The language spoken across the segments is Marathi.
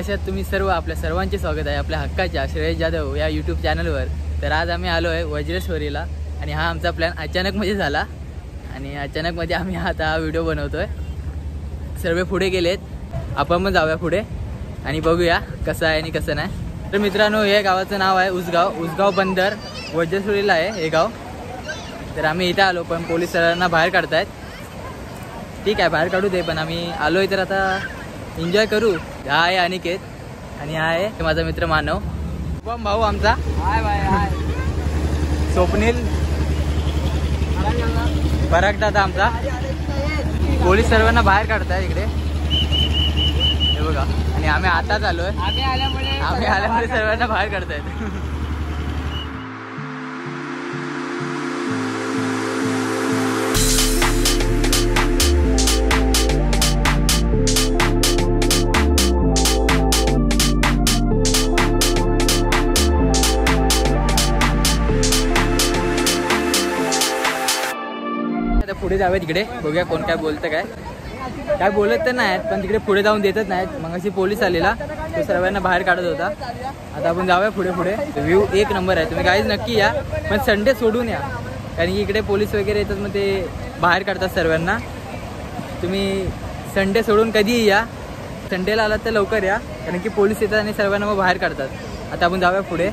कसे आहात तुम्ही सर्व? आपल्या सर्वांचे स्वागत आहे आपल्या हक्काच्या श्रेयस जाधव या यूट्यूब चॅनलवर। तर आज आम्ही आलो आहे वज्रेश्वरीला आणि हा आमचा प्लॅन अचानकमध्ये झाला आणि अचानकमध्ये आम्ही आता हा व्हिडिओ बनवतोय। सर्व पुढे गेलेत, आपण पण जाऊया पुढे आणि बघूया कसं आहे आणि कसं नाही। तर मित्रांनो, हे गावाचं नाव आहे उसगाव। उसगाव बंदर वज्रेश्वरीला आहे हे गाव। तर आम्ही इथे आलो पण पोलीस सरांना बाहेर काढतायत। ठीक आहे, बाहेर काढू दे, पण आम्ही आलोय तर आता एन्जॉय करू। हा आहे अनिकेत आणि हा आहे माझा मित्र मानव, शुभम भाऊ आमचा। Hi bye hi. स्वप्नील पराग दादा आमचा। पोलीस सर्वांना बाहेर काढताय इकडे, हे बघा। आणि आम्ही आताच आलोय, आम्ही आल्यामुळे सर्वांना बाहेर काढतायत। पुढे जाऊया, तिकडे बघूया कोण काय बोलतं। काय बोलत तर नाहीत, पण तिकडे पुढे जाऊन देतच नाहीत। मग अशी पोलीस आलेला, तो सर्वांना बाहेर काढत होता। आता आपण जाऊया पुढे पुढे। व्ह्यू एक नंबर आहे, तुम्ही काहीच नक्की या, पण संडे सोडून या, कारण की इकडे पोलीस वगैरे येतात, मग ते बाहेर काढतात सर्वांना। तुम्ही संडे सोडून कधीही या, संडेला आलात तर लवकर या, कारण की पोलीस येतात आणि सर्वांना मग बाहेर काढतात। आता आपण जाऊया पुढे।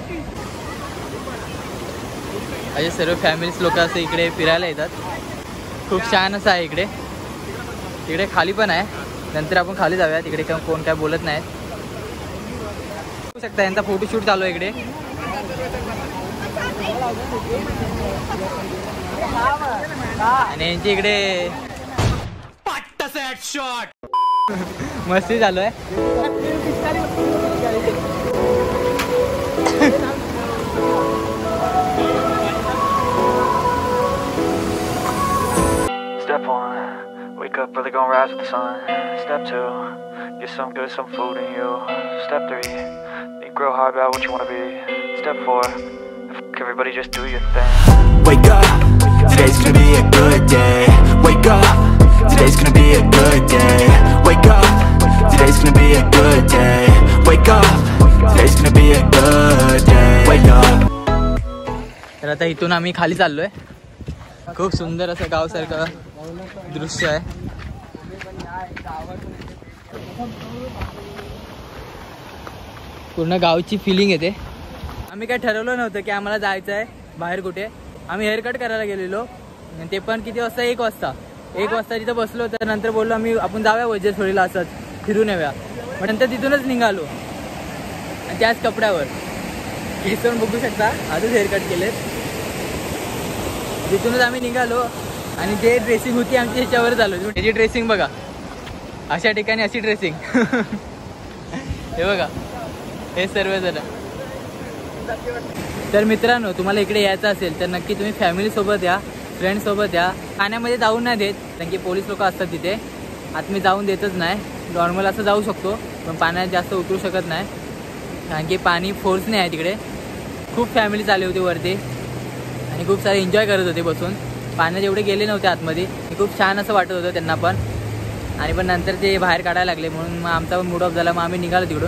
असे सर्व फॅमिलीज लोक असे इकडे फिरायला येतात। खूप छान असं आहे इकडे। तिकडे खाली पण आहे, नंतर आपण खाली जाऊया। तिकडे कोण काय बोलत नाहीत, बघू शकता यांचा फोटोशूट चालू आहे इकडे। आणि यांची इकडे मस्ती चालू आहे। Step 1, wake up early, gonna rise with the sun. Step 2, get some good, some food in you. Step 3, think real hard about what you wanna be. Step 4, everybody just do your thing. Wake up, today's gonna be a good day. Wake up, today's gonna be a good day. Wake up, today's gonna be a good day. Wake up, today's gonna be a good day. Wake up. तर आता इथून आम्ही खाली चाललोय। खूप सुंदर असं गावसारखं दृश्य आहे। पूर्ण गावची फिलिंग येते। आम्ही काय ठरवलं नव्हतं की आम्हाला जायचं आहे बाहेर कुठे। आम्ही हेअरकट करायला गेलेलो, ते पण किती वाजता, 1 वाजता तिथं बसलो। तर नंतर बोललो आम्ही आपण जाऊया वज्रेश्वरीला, असंच फिरून येऊया। मग नंतर तिथूनच निघालो आणि त्याच कपड्यावर इथून बघू शकता, आजच हेअरकट केलेत। तिथूनच आम्ही निघालो आणि जे ड्रेसिंग होती आमची ह्याच्यावरच आलो। त्याची ड्रेसिंग बघा, अशा ठिकाणी अशी ड्रेसिंग। हे बघा, हे सर्व जण। तर मित्रांनो, तुम्हाला इकडे यायचं असेल तर नक्की तुम्ही फॅमिलीसोबत या, फ्रेंड्ससोबत या। पाण्यामध्ये जाऊन नाही देत, कारण की पोलीस लोक असतात तिथे। आता मी जाऊन देतच नाही, नॉर्मल असं जाऊ शकतो, पण पाण्यात जास्त उतरू शकत नाही, कारण की पाणी फोर्सने आहे तिकडे। खूप फॅमिलीज आले होते वरती आणि खूप सारे एन्जॉय करत होते बसून। पाण्यात एवढे गेले नव्हते आतमध्ये, खूप छान असं वाटत होतं त्यांना पण। आणि पण नंतर ते बाहेर काढायला लागले, म्हणून मग आमचा पण मूड ऑफ झाला, मग आम्ही निघालो तिकडून।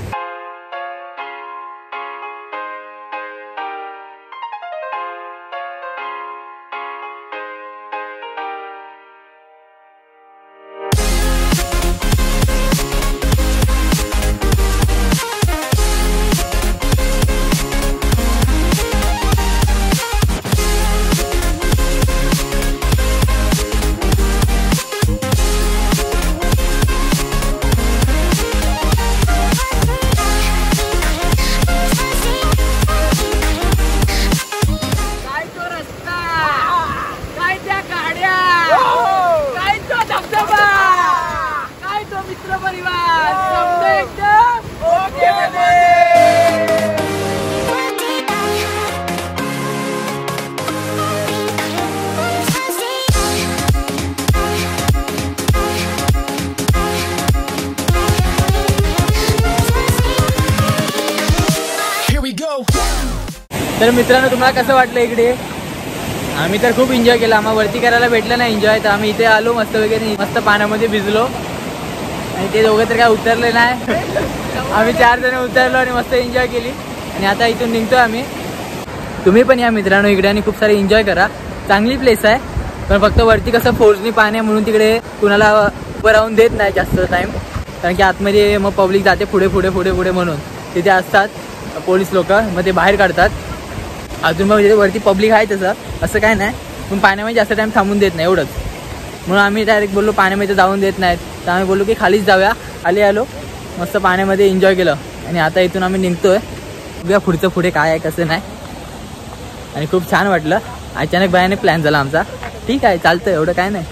तर मित्रांनो तुम्हाला कसं वाटलं इकडे? आम्ही तर खूप एन्जॉय केला. आम्हाला वरती करायला भेटलं नाही एन्जॉय, तर आम्ही इथे आलो मस्त वगैरे मस्त पाण्यामध्ये भिजलो आणि ते दोघं तर काय उतरले नाही. आम्ही 4 जण उतरलो आणि मस्त एन्जॉय केली आणि आता इथून निघतोय आम्ही. तुम्ही पण या मित्रांनो इकडे आणि खूप सारे एन्जॉय करा. चांगली प्लेस आहे, पण फक्त वरती कसं फोर्सनी पाणी आहे म्हणून तिकडे कुणाला उभं राहून देत नाही जास्त टाईम, कारण की आतमध्ये मग पब्लिक जाते पुढे पुढे पुढे पुढे म्हणून तिथे असतात पोलीस लोक, मग ते बाहेर काढतात. अजून मग वरती पब्लिक आहे तसं, असं काय नाही, पण पाण्यामध्ये जास्त टाईम थांबून देत नाही एवढंच. म्हणून आम्ही डायरेक्ट बोललो पाण्यामध्ये जाऊन देत नाहीत, तर आम्ही बोललो की खालीच जाऊया. आलो मस्त पाण्यामध्ये एन्जॉय केलं आणि आता इथून आम्ही निघतोय. बघूया पुढचं पुढे काय आहे कसं नाही. आणि खूप छान वाटलं. अचानक बायाने प्लॅन झाला आमचा. ठीक आहे चालतं, एवढं काय नाही.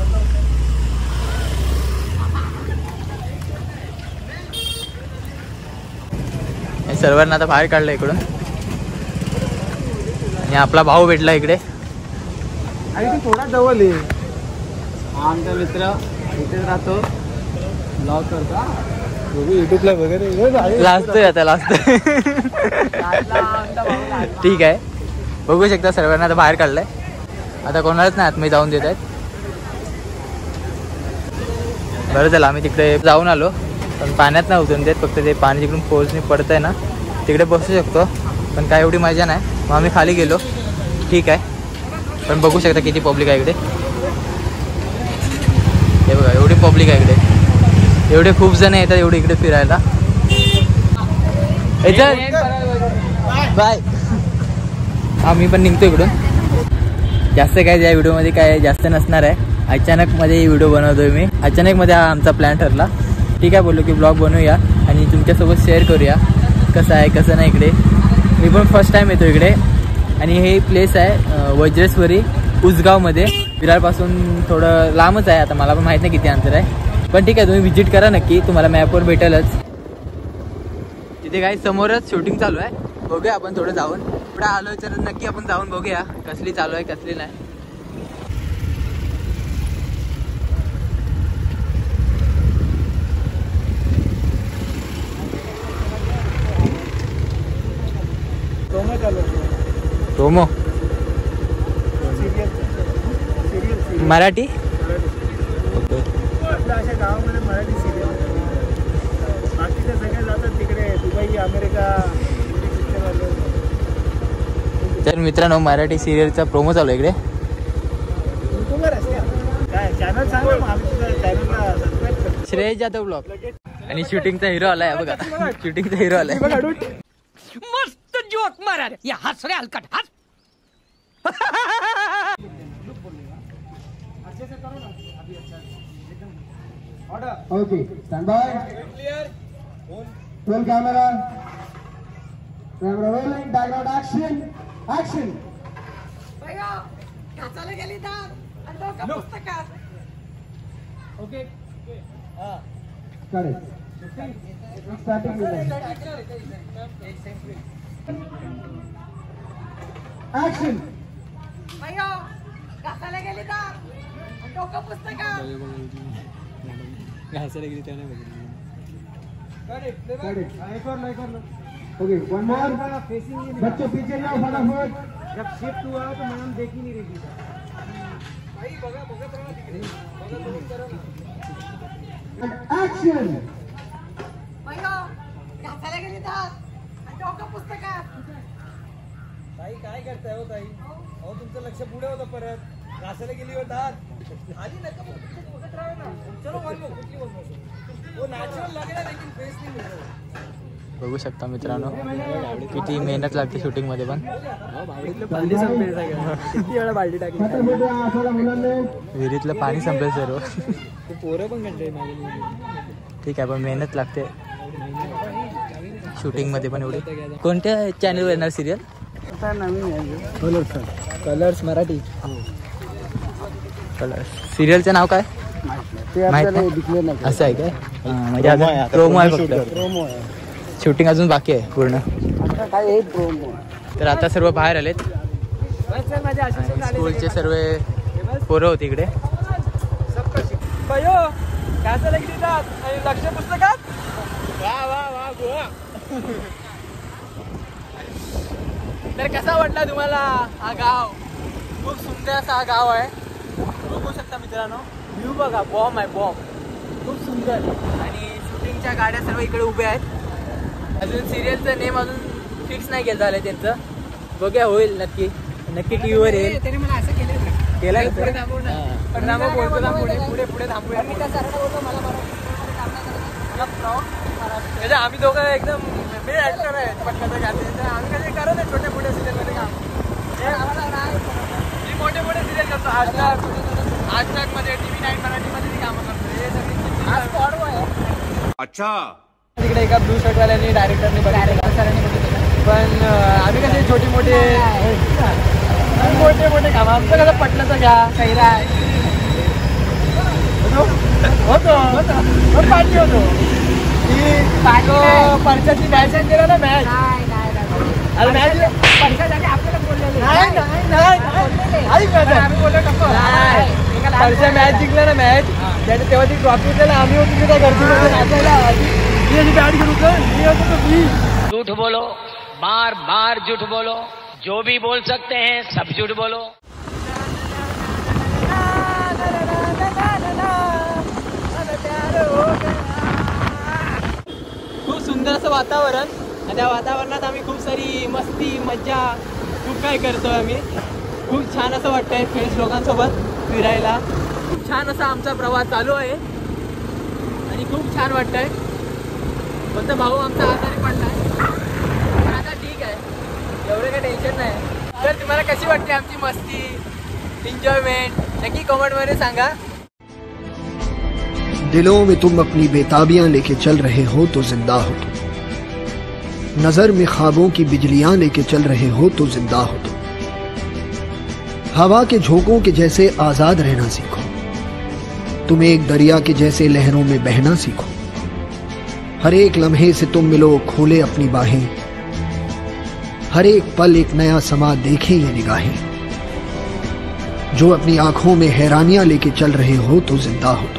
सर्वांना आता बाहेर काढलं इकडून आणि आपला भाऊ भेटला इकडे. आणि थोडा जवळ आहे. आमचा मित्र इथेच राहतो, ब्लॉग करता युट्यूबला वगैरे. लाजतोय आता लाजतोय. ठीक आहे, बघू शकता सर्वांना आता बाहेर काढलंय. आता कोणालाच नाही आतमध्ये जाऊन देत आहेत. बरं झालं आम्ही तिकडे जाऊन आलो, पण पाण्यात नाही उतरून देत. फक्त ते पाणी तिकडून फोर्सनी पडतं आहे ना, तिकडे बसू शकतो, पण काय एवढी मजा नाही. मग आम्ही खाली गेलो. ठीक आहे, पण बघू शकता किती पब्लिक आहे इकडे. हे बघा एवढी पब्लिक आहे इकडे, एवढे खूप जण येतात एवढे इकडे फिरायला. बाय. आम्ही पण निघतो इकडून. जास्त काय या व्हिडिओमध्ये काय जास्त नसणार आहे. अचानकमध्ये व्हिडिओ बनवतोय मी. अचानकमध्ये हा आमचा प्लॅन ठरला. ठीक आहे, बोललो की ब्लॉग बनवूया आणि तुमच्यासोबत शेअर करूया कसं आहे कसं नाही इकडे. मी पण फर्स्ट टाईम येतो इकडे आणि हे प्लेस आहे वज्रेश्वरी उसगावमध्ये. विरारपासून थोडं लांबच आहे. आता मला पण माहीत नाही किती अंतर आहे, पण ठीक आहे तुम्ही विजिट करा नक्की, तुम्हाला मॅपवर भेटेलच. तिथे काही समोरच शूटिंग चालू आहे. बघूया आपण थोडं जाऊन. पुढे आलो तर नक्की आपण जाऊन बघूया कसली चालू आहे कसली नाही. रोमो मराठी. अशा गावामध्ये मराठी सिरियल, बाकीच्या सगळ्या जातात तिकडे दुबई अमेरिका. तर मित्रांनो मराठी सिरियलचा प्रोमो चालू आहे इकडे. काय चॅनल सांगा मग आम्ही चॅनलला सबस्क्राईब करतो. श्रेयस जाधव ब्लॉग. आणि शूटिंगचा हिरो आलाय बघा. शूटिंगचा हिरो आलाय. मस्त जोक मारा या हस रे हलकट हस. Okay stand by. Roll camera rolling background action action. भैया काचाला गेली दार आणि डोकं पुस्तकात. ओके हां करेक्ट. Starting action. भैया काचाला गेली दार आणि डोकं पुस्तकात. Okay one more. बच्चों पीछे जाओ फटाफट. जब शिफ्ट हुआ तो मैडम देख ही नहीं रही थी. एक्शन. भैया काचाला गेली दार आणि डोकं पुस्तकात. ताई काय करताय हो ताई? अहो तुमचं लक्ष पुढे होतं, परत घासायला गेली होतात आली नका बघत राहा ना. चलो वन मोर कुठली वन मोर. वो नॅचरल लगेगा लेकिन फेस नहीं मिल रहा. बघू शकता मित्रांनो किती मेहनत लागते शूटिंग मध्ये पण. किती वेळा बाल्टी टाकली. विहिरीतलं पाणी संपलं सर्व. पोरं पण कंटाळली. ठीक आहे, पण मेहनत लागते शूटिंग मध्ये पण एवढी. कोणत्या चॅनलवर येणार सिरियल? नवीन कलर्स मराठी. कलर्स सिरियलचं नाव काय माहित नाही. असं आहे काय? म्हणजे आता प्रोमो आहे फक्त. प्रोमो आहे. शूटिंग अजून बाकी आहे पूर्ण. काय प्रोमो. तर आता सर्व बाहेर आलेत. स्कूलचे सर्व पोरं होती इकडे. लक्ष पुस्तकात. वा वा वा गोवा. तर कसा वाटला तुम्हाला हा गाव? खूप सुंदर असा हा गाव आहे. बघू शकता मित्रांनो. व्ह्यू बघा, बॉम्ब आहे बॉम्ब. खूप सुंदर. आणि शूटिंगच्या गाड्या सर्व इकडे उभ्या आहेत. अजून सिरियलचं नेम अजून फिक्स नाही केलं झालं त्यांचं. बघूया, होईल नक्की टीव्हीवर येईल. त्याने मला असं केलं केलं पुढे थांबवू ना. पण पुढे थांबूया. मी त्या सरांना बोलतो मला आम्ही दोघं एकदम मेन ऍक्टर आहेत पटकन गाते. आम्ही कधी करत नाही छोटे मोठे सिरियलमध्ये काम. मी मोठे मोठे सिरियल करतो. आजतक मध्ये TV9 मराठीमध्ये ती कामं करतो. आज स्पॉट आहे. अच्छा तिकडे एका ब्लू शर्टवाल्यानी डायरेक्टरने पण आम्ही कसे छोटे मोठे काम. आमचं कसं पटलं घ्या कैरा होतो पार्टी होतो. परशाची मॅच केला ना मॅच. अरे मॅच परशा मॅच जिंकला ना मॅच. तेव्हा ती ट्रॉफी दिला. आम्ही होतो त्या गर्दीमध्ये नाचायला. बॅट घेऊन होतो. झूठ बोलो, बार बार झूठ बोलो, जो भी बोल सकते हैं सब झूठ बोलो. खूप सुंदर असं वातावरण. आणि त्या वातावरणात आम्ही खूप सारी मस्ती मज्जा खूप काय करतोय आम्ही. खूप छान असं वाटतंय फ्रेंड्स लोकांसोबत फिरायला. खूप छान असा आमचा प्रवास चालू आहे आणि खूप छान वाटतंय. फक्त भाऊ आमचा आजारी पडलाय पण आता ठीक आहे, एवढं काही टेन्शन नाही. तर तुम्हाला कशी वाटते आमची मस्ती एन्जॉयमेंट नक्की कमेंटमध्ये सांगा. दिलों में तुम अपनी बेताबियां लेके चल रहे हो तो जिंदा हो तुम. नजर में ख्वाबों की बिजलियां लेके चल रहे हो तो जिंदा हो तुम. हवा के झोंकों के जैसे आजाद रहना सीखो. तुम एक दरिया के जैसे लहरों में बहना सीखो. हर एक लम्हे से तुम मिलो खोले अपनी बाहें. हर एक पल एक नया समा देखे ये निगाहें. जो अपनी आंखों में हैरानियां लेके चल रहे हो तो जिंदा हो.